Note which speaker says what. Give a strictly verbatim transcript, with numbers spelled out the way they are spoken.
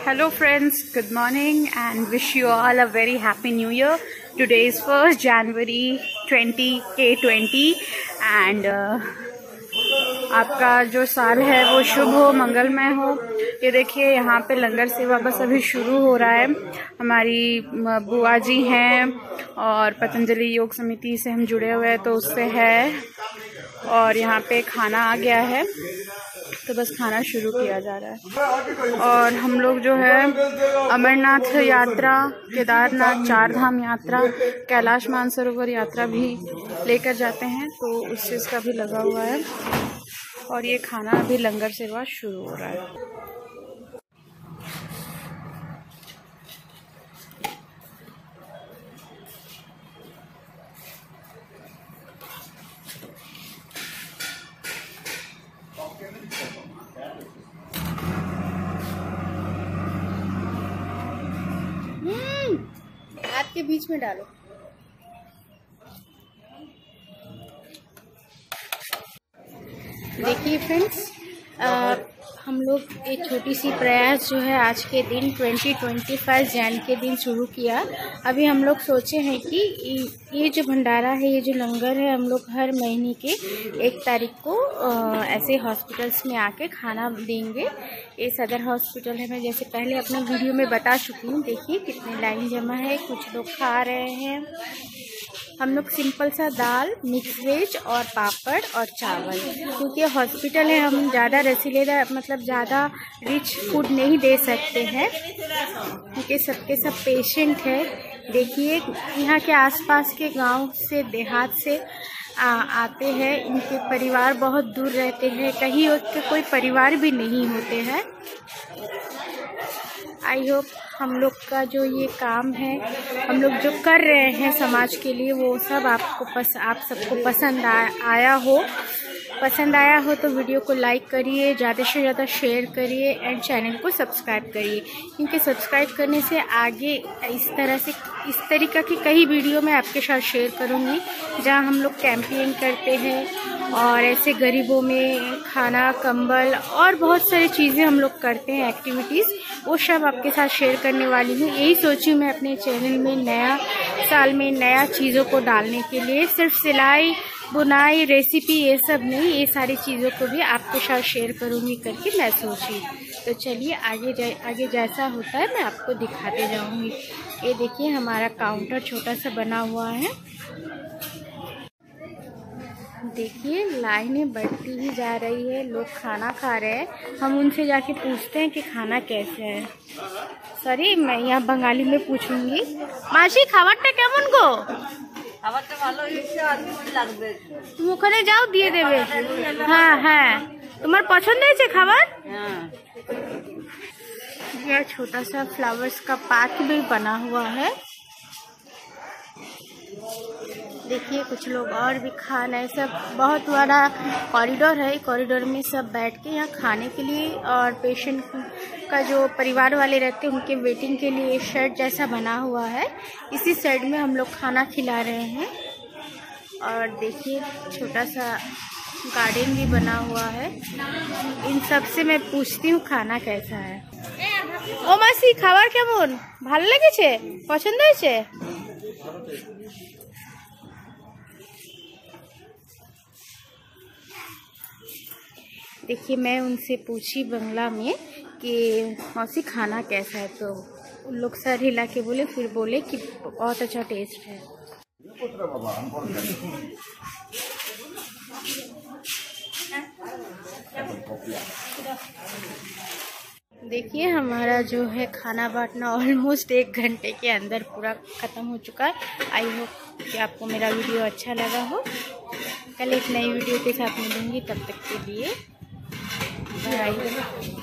Speaker 1: Hello friends, good morning and wish you all a very happy new year. Today is first January twenty twenty and uh, आपका जो साल है वो शुभ हो, मंगलमय हो। ये देखिए यहाँ पे लंगर सेवा बस अभी शुरू हो रहा है। हमारी बुआ जी हैं और पतंजलि योग समिति से हम जुड़े हुए हैं तो उससे है, और यहाँ पे खाना आ गया है तो बस खाना शुरू किया जा रहा है। और हम लोग जो है अमरनाथ यात्रा, केदारनाथ चार धाम यात्रा, कैलाश मानसरोवर यात्रा भी लेकर जाते हैं तो उस चीज़ का भी लगा हुआ है। और ये खाना अभी लंगर सेवा शुरू हो रहा है। हम्म, हाथ के बीच में डालो। देखिए फ्रेंड्स, हम लोग एक छोटी सी प्रयास जो है आज के दिन ट्वेंटी ट्वेंटी फाइव जैन के दिन शुरू किया। अभी हम लोग सोचे हैं कि ये जो भंडारा है, ये जो लंगर है, हम लोग हर महीने के एक तारीख को आ, ऐसे हॉस्पिटल्स में आके खाना देंगे। ये सदर हॉस्पिटल है, मैं जैसे पहले अपने वीडियो में बता चुकी हूँ। देखिए कितनी लाइन जमा है, कुछ लोग खा रहे हैं। हम लोग सिंपल सा दाल, मिक्स वेज और पापड़ और चावल, क्योंकि हॉस्पिटल है हम ज़्यादा रसीले मतलब ज़्यादा रिच फूड नहीं दे सकते हैं क्योंकि सबके सब पेशेंट है। देखिए यहाँ के आसपास के गांव से, देहात से आ, आते हैं। इनके परिवार बहुत दूर रहते हैं, कहीं उसके कोई परिवार भी नहीं होते हैं। आई होप हम लोग का जो ये काम है, हम लोग जो कर रहे हैं समाज के लिए, वो सब आपको पस आप सबको पसंद आ, आया हो पसंद आया हो तो वीडियो को लाइक करिए, ज़्यादा से ज़्यादा शेयर करिए एंड चैनल को सब्सक्राइब करिए, क्योंकि सब्सक्राइब करने से आगे इस तरह से इस तरीक़ा की कई वीडियो मैं आपके साथ शेयर करूँगी जहाँ हम लोग कैंपेन करते हैं और ऐसे गरीबों में खाना, कंबल और बहुत सारी चीज़ें हम लोग करते हैं, एक्टिविटीज़, वो सब आपके साथ शेयर करने वाली हूँ। यही सोची मैं अपने चैनल में नया साल में नया चीज़ों को डालने के लिए। सिर्फ सिलाई, बुनाई, रेसिपी ये सब नहीं, ये सारी चीज़ों को भी आपके साथ शेयर करूँगी करके मैं सोची। तो चलिए आगे जा, आगे जैसा होता है मैं आपको दिखाते जाऊँगी। ये देखिए हमारा काउंटर छोटा सा बना हुआ है। देखिए लाइनें बढ़ती ही जा रही है, लोग खाना खा रहे हैं। हम उनसे जाके पूछते हैं कि खाना कैसे है। सॉरी, मैं यहाँ बंगाली में पूछूंगी। मासी खाबारটা কেমন গো? খাবারটা ভালো হয়েছে, আর কি লাগবে? তুমি ওখানে যাও, দিয়ে দেবে। হ্যাঁ হ্যাঁ, তোমার পছন্দ হয়েছে খাবার? হ্যাঁ। यह छोटा सा फ्लावर्स का पार्क भी बना हुआ है। देखिए कुछ लोग और भी खा रहे हैं। सब बहुत बड़ा कॉरिडोर है, कॉरिडोर में सब बैठ के यहाँ खाने के लिए, और पेशेंट का जो परिवार वाले रहते हैं उनके वेटिंग के लिए शेड जैसा बना हुआ है। इसी शेड में हम लोग खाना खिला रहे हैं। और देखिए छोटा सा गार्डन भी बना हुआ है। इन सब से मैं पूछती हूँ खाना कैसा है। ओ मासी, खाবার কেমন? ভালো লেগেছে? পছন্দ হয়েছে? देखिए मैं उनसे पूछी बंगला में कि मौसी खाना कैसा है, तो उन लोग सर हिला के बोले, फिर बोले कि बहुत अच्छा टेस्ट है। देखिए हमारा जो है खाना बांटना ऑलमोस्ट एक घंटे के अंदर पूरा ख़त्म हो चुका है। आई होप कि आपको मेरा वीडियो अच्छा लगा हो। कल एक नई वीडियो के साथ मिलूंगी, तब तक के लिए बाय।